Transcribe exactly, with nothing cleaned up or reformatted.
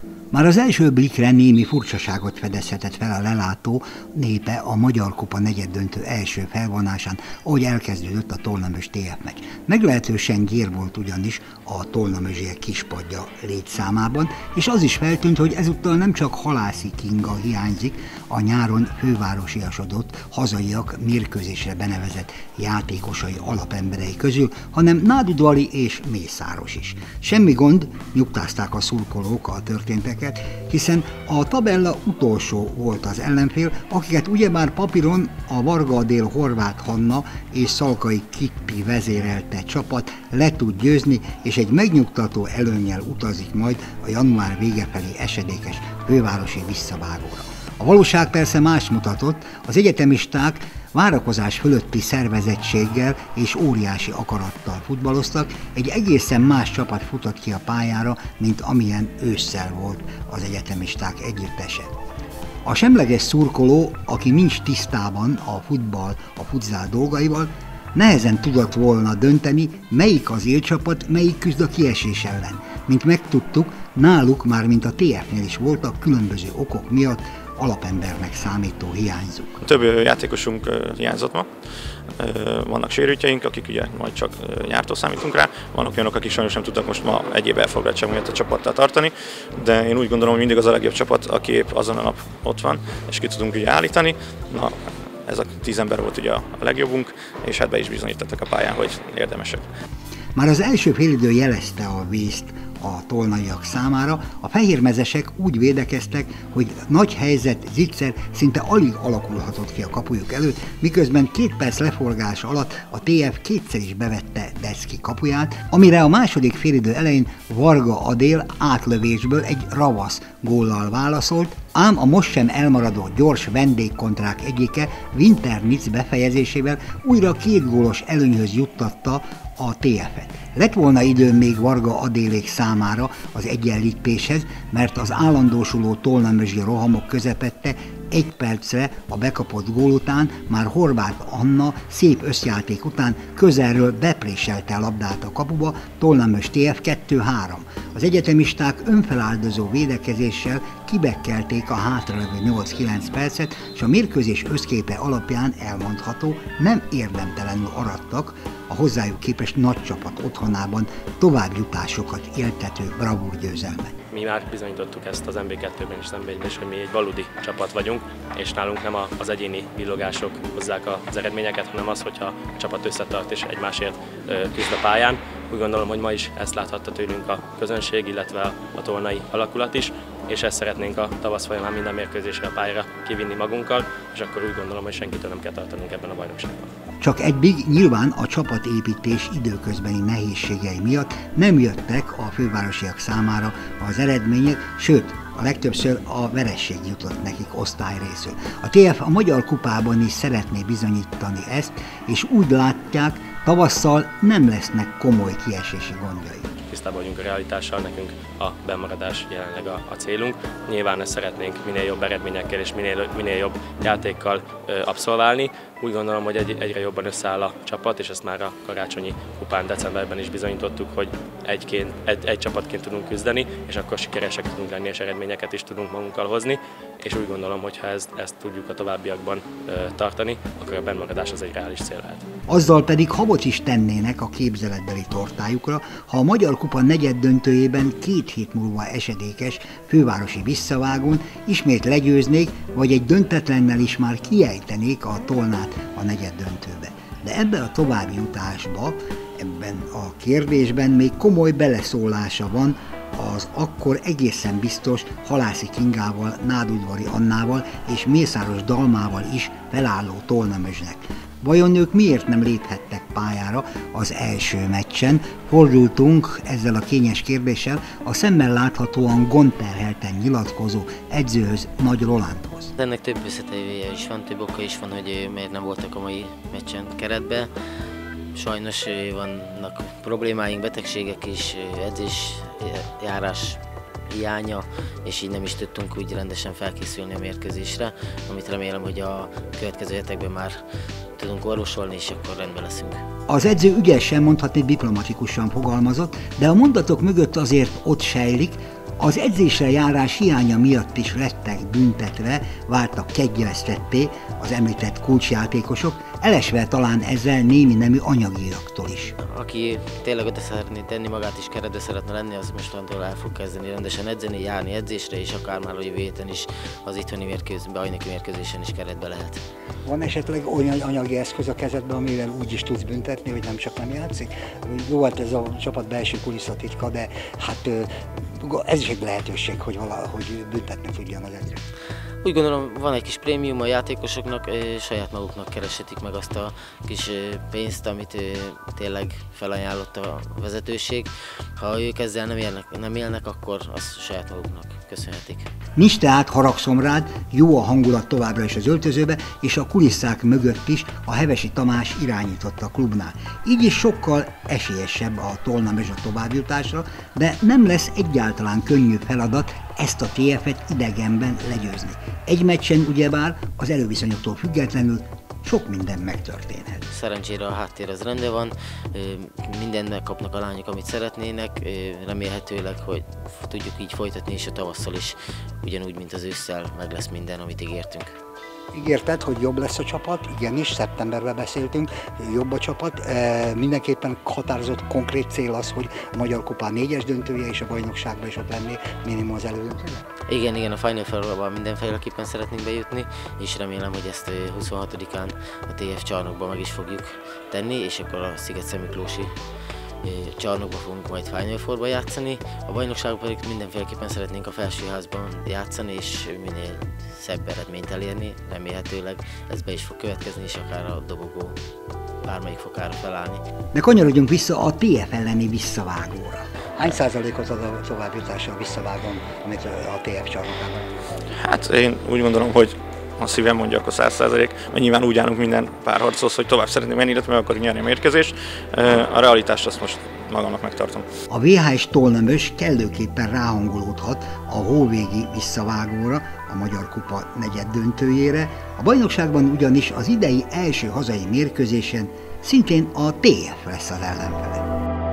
Már az első blikre némi furcsaságot fedezhetett fel a lelátó népe a Magyar Kupa negyeddöntő első felvonásán, ahogy elkezdődött a Tolnamös té ef meccs. Meglehetősen gyér volt ugyanis a tolnamösiek kispadja létszámában, és az is feltűnt, hogy ezúttal nem csak Halászi Kinga hiányzik a nyáron fővárosiasodott hazaiak mérkőzésre benevezett játékosai alapemberei közül, hanem Nádudvari és Mészáros is. Semmi gond, nyugtázták a szurkolók a történteket, hiszen a tabella utolsó volt az ellenfél, akiket ugyebár papíron a Varga Adél Horváth Hanna és Szalkai Kippi vezérelte csapat le tud győzni, és egy megnyugtató előnnyel utazik majd a január vége felé esedékes fővárosi visszavágóra. A valóság persze más mutatott, az egyetemisták várakozás fölötti szervezettséggel és óriási akarattal futballoztak, egy egészen más csapat futott ki a pályára, mint amilyen ősszel volt az egyetemisták együttese. A semleges szurkoló, aki nincs tisztában a futball, a futzál dolgaival, nehezen tudott volna dönteni, melyik az élcsapat, melyik küzd a kiesés ellen. Mint megtudtuk, náluk már mint a té ef-nél is voltak különböző okok miatt alapembernek számító hiányzók. Több játékosunk hiányzott ma. Vannak sérültjeink, akik ugye majd csak nyártól számítunk rá. Vannak olyanok, akik sajnos nem tudtak most ma egyéb elfoglaltság miatt a csapattal tartani, de én úgy gondolom, hogy mindig az a legjobb csapat, aki épp azon a nap ott van, és ki tudunk ugye állítani. Na, ez a tíz ember volt ugye a legjobbunk, és hát be is bizonyítottak a pályán, hogy érdemesek. Már az első félidő jelezte a vészt a tolnaiak számára, a fehérmezesek úgy védekeztek, hogy nagy helyzet, zicser szinte alig alakulhatott ki a kapujuk előtt, miközben két perc leforgás alatt a té ef kétszer is bevette Deszki kapuját, amire a második félidő elején Varga Adél átlövésből egy ravasz góllal válaszolt, ám a most sem elmaradó gyors vendégkontrák egyike Winternitz befejezésével újra két gólos előnyhöz juttatta a té ef-et. Lett volna idő még Varga Adélék számára az egyenlítéshez, mert az állandósuló tolnamösi rohamok közepette egy percre a bekapott gól után már Horváth Anna szép összjáték után közelről bepréselte a labdát a kapuba, Tolnamös té ef kettő három. Az egyetemisták önfeláldozó védekezéssel kibekkelték a hátralevő nyolc-kilenc percet, és a mérkőzés összképe alapján elmondható, nem érdemtelenül arattak a hozzájuk képest nagy csapat otthonában továbbjutásokat éltető bravúr győzelmet. Mi már bizonyítottuk ezt az em bé kettőben és az em bé egyben is, hogy mi egy valódi csapat vagyunk, és nálunk nem az egyéni villogások hozzák az eredményeket, hanem az, hogyha a csapat összetart és egymásért küzd a pályán. Úgy gondolom, hogy ma is ezt láthatta tőlünk a közönség, illetve a tolnai alakulat is, és ezt szeretnénk a tavasz folyamán minden mérkőzésre a pályára kivinni magunkkal, és akkor úgy gondolom, hogy senkitől nem kell tartanunk ebben a bajnokságban. Csak eddig nyilván a csapatépítés időközbeni nehézségei miatt nem jöttek a fővárosiak számára az eredmények, sőt, a legtöbbször a veresség jutott nekik osztályrészről. A té ef a Magyar Kupában is szeretné bizonyítani ezt, és úgy látják, tavasszal nem lesznek komoly kiesési gondjai. Tisztában vagyunk a realitással, nekünk a bemaradás jelenleg a, a célunk. Nyilván ezt szeretnénk minél jobb eredményekkel és minél, minél jobb játékkal ö, abszolválni. Úgy gondolom, hogy egy, egyre jobban összeáll a csapat, és ezt már a karácsonyi kupán decemberben is bizonyítottuk, hogy egyként, egy, egy csapatként tudunk küzdeni, és akkor sikeresek tudunk lenni, és eredményeket is tudunk magunkkal hozni. És úgy gondolom, hogy ha ezt, ezt tudjuk a továbbiakban ö, tartani, akkor a bennmaradás az egy reális cél lehet. Azzal pedig habot is tennének a képzeletbeli tortájukra, ha a Magyar Kupa negyeddöntőjében két hét múlva esedékes fővárosi visszavágón ismét legyőznék, vagy egy döntetlennel is már kiejtenék a Tolnát a negyeddöntőbe. De ebben a további jutásba, ebben a kérdésben még komoly beleszólása van az akkor egészen biztos Halászi Kingával, Nádudvari Annával és Mészáros Dalmával is felálló Tolnamösnek. Vajon ők miért nem léphettek pályára az első meccsen? Fordultunk ezzel a kényes kérdéssel a szemmel láthatóan gondterhelten nyilatkozó edzőhöz, Nagy Rolandhoz. Ennek több összetevője is van, több oka is van, hogy miért nem voltak a mai meccsen keretben. Sajnos vannak problémáink, betegségek és edzésjárás hiánya, és így nem is tudtunk úgy rendesen felkészülni a mérkőzésre, amit remélem, hogy a következő hetekben már tudunk orvosolni, és akkor rendben leszünk. Az edző ügyesen, mondhatni diplomatikusan fogalmazott, de a mondatok mögött azért ott sejlik, Az edzésre járás hiánya miatt is lettek büntetve, váltak kegyeleztetté az említett kulcsjátékosok, elesve talán ezzel némi nemű anyagiaktól is. Aki tényleg oda szeretné tenni magát is keretbe szeretne lenni, az mostantól el fog kezdeni rendesen edzeni, járni edzésre, és akár már a jövő héten is az itthoni mérkőzés, bajnoki mérkőzésen is keretbe lehet. Van esetleg olyan anyagi eszköz a kezedben, amivel úgy is tudsz büntetni, hogy nem csak nem játszik? Jó, hát ez a csapat belső kulisszatitka, de hát ez is egy lehetőség, hogy valahogy büntetni tudjon az edző. Úgy gondolom, van egy kis prémium a játékosoknak, saját maguknak kereshetik meg azt a kis pénzt, amit tényleg felajánlott a vezetőség. Ha ők ezzel nem élnek, nem élnek, akkor azt saját maguknak köszönhetik. Nincs tehát haragszom rád, jó a hangulat továbbra is az öltözőbe, és a kulisszák mögött is a Hevesi Tamás irányította a klubnál. Így is sokkal esélyesebb a Tolnamezs a továbbjutásra, de nem lesz egyáltalán könnyű feladat ezt a té ef-et idegenben legyőzni. Egy meccsen ugyebár az erőviszonyoktól függetlenül sok minden megtörténhet. Szerencsére a háttér az rendben van, mindennek kapnak a lányok, amit szeretnének, remélhetőleg, hogy tudjuk így folytatni, és a tavasszal is ugyanúgy, mint az ősszel meg lesz minden, amit ígértünk. Ígérted, hogy jobb lesz a csapat, igenis, szeptemberben beszéltünk, jobb a csapat. E, mindenképpen határozott konkrét cél az, hogy a Magyar Kupán négyes döntője és a bajnokságban is ott lenni minimum az elődöntőben? Igen, igen, a Final Four-ban mindenféleképpen szeretnénk bejutni, és remélem, hogy ezt huszonhatodikán a té ef csarnokban meg is fogjuk tenni, és akkor a Sziget-Szentmiklósi csarnokban fogunk majd Final Four-ba játszani. A bajnokságban pedig mindenféleképpen szeretnénk a felsőházban játszani, és minél szebb eredményt elérni. Remélhetőleg ez be is fog következni, és akár a dobogó bármelyik fokára felállni. De kanyarodjunk vissza a té ef elleni visszavágóra. Hány százalékot ad a továbbjutásra a visszavágón, amit a té ef csarnokában? Hát én úgy gondolom, hogy a szívem mondja, akkor száz százalék, mert nyilván úgy állunk minden párharchoz, hogy tovább szeretnénk menni, illetve meg akarjuk nyerni a mérkőzést. A realitást azt most magamnak megtartom. A vé há es Tolnamös kellőképpen ráhangolódhat a hóvégi visszavágóra, a Magyar Kupa negyed döntőjére. A bajnokságban ugyanis az idei első hazai mérkőzésen szintén a té ef lesz az ellenfele.